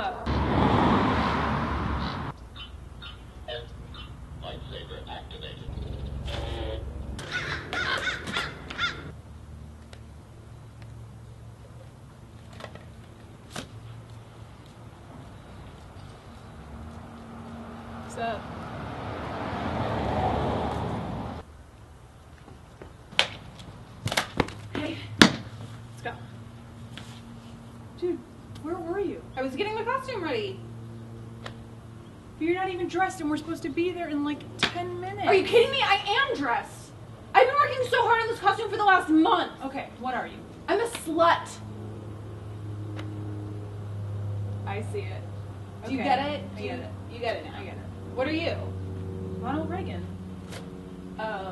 up. Lightsaber activated. What's up? Hey, let's go. Dude, where were you? I was getting my costume ready. But you're not even dressed and we're supposed to be there in like 10 minutes. Are you kidding me? I am dressed. I've been working so hard on this costume for the last month. Okay, what are you? I'm a slut. I see it. Do you Okay, get it? I get it. You get it now. I get it. What are you? Ronald Reagan. Oh.